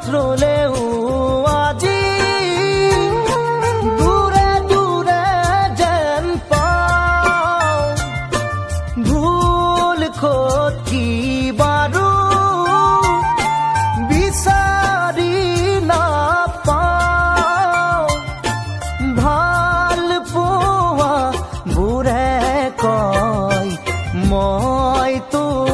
ৰলেও আজি দূৰে দূৰে যেন পাওঁ ভুল ক'ত কি বাৰু বিচাৰি নাপাওঁ ভাল পোৱা বুঢ়ে কয় মই তো